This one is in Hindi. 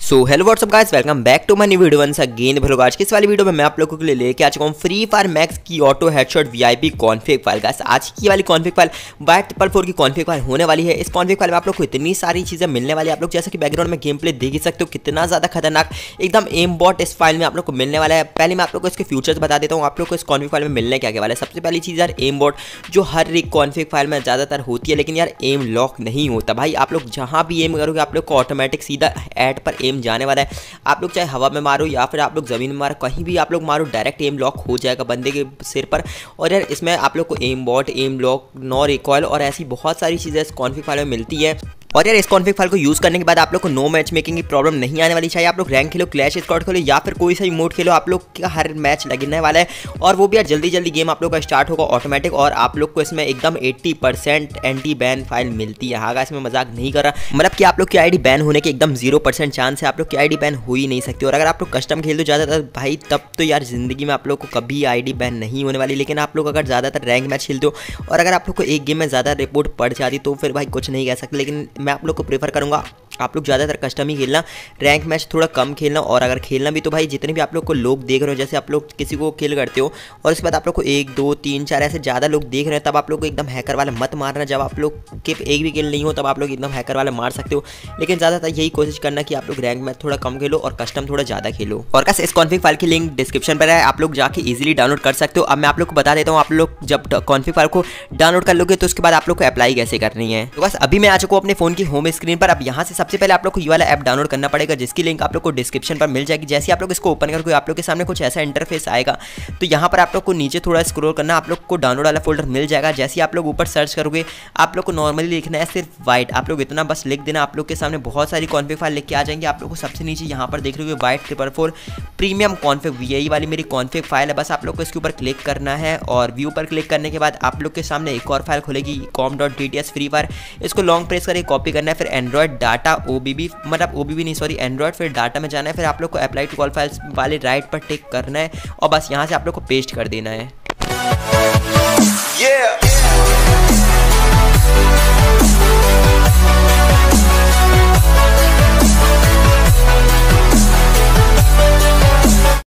So hello what's up guys, welcome back to my new video once again. भलो आज की इस वाली वीडियो में मैं आप लोगों के लिए लेके आ चुका हूँ फ्री फायर मैक्स की auto headshot VIP config file. Guys आज की वाली कॉन्फिग फाइल बाइट 4 की कॉन्फिग फाइल होने वाली है। इस कॉन्फिग फाइल में आप लोग को इतनी सारी चीजें मिलने वाली है। आप लोग जैसे कि बैकग्राउंड में गेम प्ले देख ही सकते हो, कितना ज्यादा खतरनाक एकदम एम बॉट इस फाइल में आप लोग को मिलने वाला है। पहले मैं आप लोग को इसके फ्यूचर्स बता देता हूँ आप लोग को इस कॉन्फिग फाइल में मिलने क्या वाला है। सबसे पहली चीज यार एम बॉट, जो हर एक कॉन्फिग फाइल में ज्यादातर होती है, लेकिन यार एम लॉक नहीं होता भाई। आप लोग जहां भी एम करोगे आप लोग को ऑटोमेटिक सीधा एड पर एम जाने वाला है। आप लोग चाहे हवा में मारो या फिर आप लोग ज़मीन में मारो, कहीं भी आप लोग मारो डायरेक्ट एम लॉक हो जाएगा बंदे के सिर पर। और यार इसमें आप लोग को aim bot, aim lock, no recoil और ऐसी बहुत सारी चीज़ें इस कॉन्फिग फाइल में मिलती है। और यार इस कॉन्फिग फाइल को यूज़ करने के बाद आप लोग को नो मैच मेकिंग की प्रॉब्लम नहीं आने वाली। चाहे आप लोग रैंक खेलो, क्लैश स्क्वाड खेलो या फिर कोई सा भी मोड खेलो, आप लोग का हर मैच लगने वाला है। और वो भी यार जल्दी जल्दी गेम आप लोग का स्टार्ट होगा ऑटोमेटिक। और आप लोग को इसमें एकदम 80% एंटी बैन फाइल मिलती है। हाँ इसमें मजाक नहीं कर रहा, मतलब कि आप लोग की आईडी बैन होने के एकदम 0% चांस है। आप लोग की आईडी बैन हो ही नहीं सकती। और अगर आप लोग कस्टम खेल दो ज़्यादातर भाई, तब तो यार जिंदगी में आप लोग को कभी आईडी बैन नहीं होने वाली। लेकिन आप लोग अगर ज़्यादातर रैंक मैच खेलते हो और अगर आप लोग को एक गेम में ज़्यादा रिपोर्ट पड़ जाती तो फिर भाई कुछ नहीं कह सकते। लेकिन मैं आप लोग को प्रेफर करूँगा आप लोग ज़्यादातर कस्टम ही खेलना, रैंक मैच थोड़ा कम खेलना। और अगर खेलना भी तो भाई जितने भी आप लोग को लोग देख रहे हो, जैसे आप लोग किसी को किल करते हो और उसके बाद आप लोग को 1 2 3 4 ऐसे ज़्यादा लोग देख रहे हैं, तब आप लोग को एकदम हैकर वाला मत मारना। जब आप लोग के एक भी किल नहीं हो तब आप लोग एकदम हैकर वाला मार सकते हो। लेकिन ज़्यादातर यही कोशिश करना कि आप लोग रैंक मैच थोड़ा कम खेलो और कस्टम थोड़ा ज़्यादा खेलो। और कैसे इस कॉन्फिग फाइल की लिंक डिस्क्रिप्शन पर है, आप लोग जाके ईजिली डाउनलोड कर सकते हो। अब मैं आप लोग को बता देता हूँ आप लोग जब कॉन्फिग फाइल को डाउनलोड कर लोगे तो उसके बाद आप लोग को अप्लाई कैसे करनी है। तो बस अभी मैं आ चुका हूँ अपने फोन की होम स्क्रीन पर। अब यहाँ से सबसे पहले आप लोग को ये वाला ऐप डाउनलोड करना पड़ेगा, जिसकी लिंक आप लोग को डिस्क्रिप्शन पर मिल जाएगी। जैसे आप लोग इसको ओपन करोगे आप लोग के सामने कुछ ऐसा इंटरफेस आएगा। तो यहाँ पर आप लोग को नीचे थोड़ा स्क्रॉल करना, आप लोग को डाउनलोड वाला फोल्डर मिल जाएगा। जैसे आप लोग ऊपर सर्च करोगे आप लोग को नॉर्मली लिखना है सिर्फ वाइट, आप लोग इतना बस लिख देना। आप लोग के सामने बहुत सारी कॉन्फिग फाइल लिख के आ जाएंगे। आप लोग को सबसे नीचे यहाँ पर देख रहे हो वाइट 444 प्रीमियम कॉन्फिग, यही वाली मेरी कॉन्फिग फाइल है। बस आप लोग को इसके ऊपर क्लिक करना है और व्यू पर क्लिक करने के बाद आप लोग के सामने एक और फाइल खुलेगी com.dts फ्री फायर। इसको लॉन्ग प्रेस करके कॉपी करना है, फिर एंड्रॉइड डाटा OBB, मतलब OBB नहीं सॉरी एंड्रॉइड, फिर डाटा में जाना है। फिर आप लोग को अप्लाई टू ऑल फाइल्स वाले राइट पर टिक करना है और बस यहाँ से आप लोग को पेस्ट कर देना है।